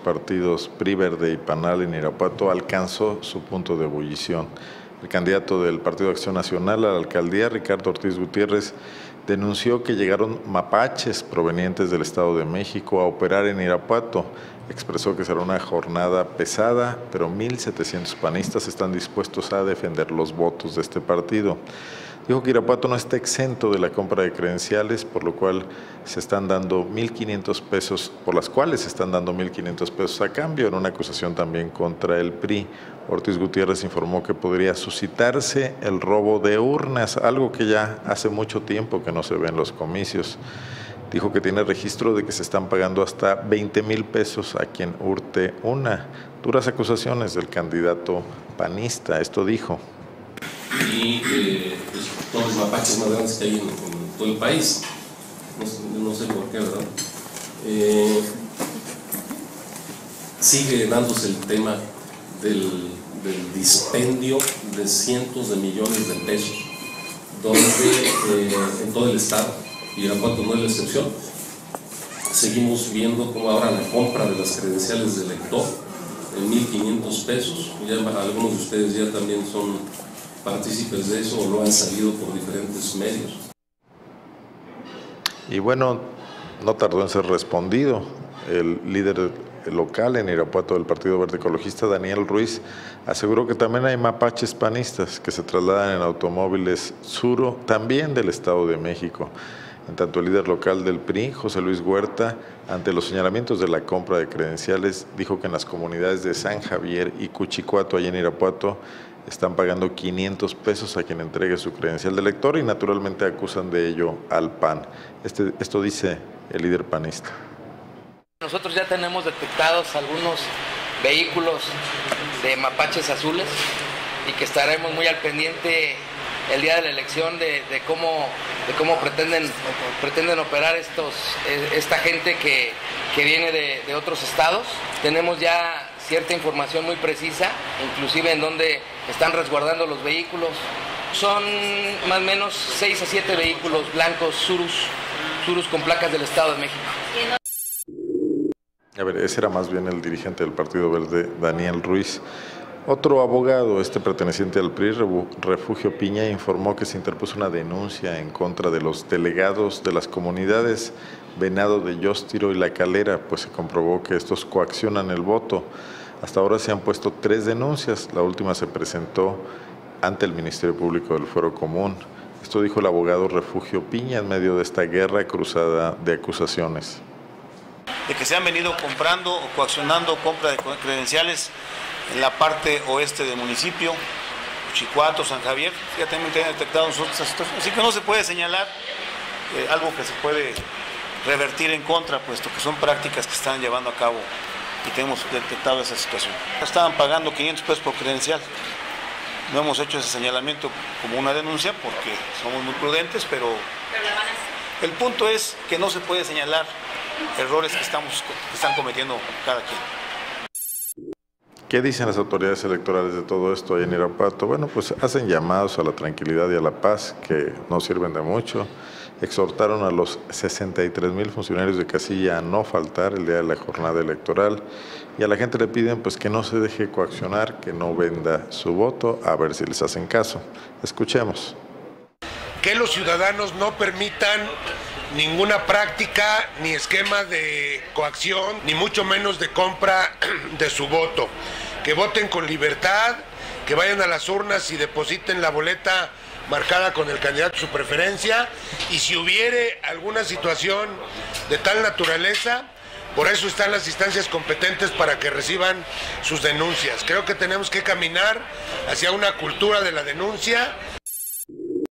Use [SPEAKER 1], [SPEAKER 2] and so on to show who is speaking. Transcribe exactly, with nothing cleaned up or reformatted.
[SPEAKER 1] partidos P R I, Verde y Panal en Irapuato alcanzó su punto de ebullición. El candidato del Partido Acción Nacional a la alcaldía, Ricardo Ortiz Gutiérrez, denunció que llegaron mapaches provenientes del Estado de México a operar en Irapuato. Expresó que será una jornada pesada, pero mil setecientos panistas están dispuestos a defender los votos de este partido. Dijo que Irapuato no está exento de la compra de credenciales, por lo cual se están dando mil quinientos pesos, por las cuales se están dando mil quinientos pesos a cambio, en una acusación también contra el P R I. Ortiz Gutiérrez informó que podría suscitarse el robo de urnas, algo que ya hace mucho tiempo que no se ve en los comicios. Dijo que tiene registro de que se están pagando hasta veinte mil pesos a quien hurte una. Duras acusaciones del candidato panista, esto dijo.
[SPEAKER 2] Y eh, pues, todos los mapaches más grandes que hay en, en todo el país, no sé, no sé por qué, ¿verdad? Eh, sigue dándose el tema del, del dispendio de cientos de millones de pesos, donde eh, en todo el estado, y Irapuato no es la excepción, seguimos viendo como ahora la compra de las credenciales de elector en mil quinientos pesos, ya algunos de ustedes ya también son partícipes de eso o lo han sabido por diferentes medios.
[SPEAKER 1] Y bueno, no tardó en ser respondido. El líder local en Irapuato del Partido Verde Ecologista, Daniel Ruiz, aseguró que también hay mapaches panistas que se trasladan en automóviles Tsuro, también del Estado de México. En tanto, el líder local del P R I, José Luis Huerta, ante los señalamientos de la compra de credenciales, dijo que en las comunidades de San Javier y Cuchicuato, allá en Irapuato, están pagando quinientos pesos a quien entregue su credencial de elector y naturalmente acusan de ello al P A N. Este, esto dice el líder panista.
[SPEAKER 3] Nosotros ya tenemos detectados algunos vehículos de mapaches azules y que estaremos muy al pendiente el día de la elección de, de cómo, de cómo pretenden, pretenden operar estos, esta gente que, que viene de, de otros estados. Tenemos ya cierta información muy precisa, inclusive en donde están resguardando los vehículos. Son más o menos seis a siete vehículos blancos Tsurus, Tsurus con placas del Estado de México.
[SPEAKER 1] A ver, ese era más bien el dirigente del Partido Verde, Daniel Ruiz. Otro abogado, este perteneciente al P R I, Refugio Piña, informó que se interpuso una denuncia en contra de los delegados de las comunidades Venado de Yostiro y La Calera, pues se comprobó que estos coaccionan el voto. Hasta ahora se han puesto tres denuncias, la última se presentó ante el Ministerio Público del Fuero Común. Esto dijo el abogado Refugio Piña en medio de esta guerra cruzada de acusaciones.
[SPEAKER 4] De que se han venido comprando o coaccionando compra de credenciales en la parte oeste del municipio, Chicuato, San Javier, ya también tienen detectado nosotros esa situación, así que no se puede señalar eh, algo que se puede revertir en contra, puesto que son prácticas que están llevando a cabo y tenemos detectado esa situación. Estaban pagando quinientos pesos por credencial, no hemos hecho ese señalamiento como una denuncia porque somos muy prudentes, pero el punto es que no se puede señalar errores que, estamos, que están cometiendo cada quien.
[SPEAKER 1] ¿Qué dicen las autoridades electorales de todo esto ahí en Irapuato? Bueno, pues hacen llamados a la tranquilidad y a la paz que no sirven de mucho. Exhortaron a los sesenta y tres mil funcionarios de casilla a no faltar el día de la jornada electoral y a la gente le piden pues que no se deje coaccionar, que no venda su voto, a ver si les hacen caso. Escuchemos.
[SPEAKER 5] Que los ciudadanos no permitan ninguna práctica ni esquema de coacción, ni mucho menos de compra de su voto. Que voten con libertad, que vayan a las urnas y depositen la boleta marcada con el candidato de su preferencia, y si hubiere alguna situación de tal naturaleza, por eso están las instancias competentes para que reciban sus denuncias. Creo que tenemos que caminar hacia una cultura de la denuncia.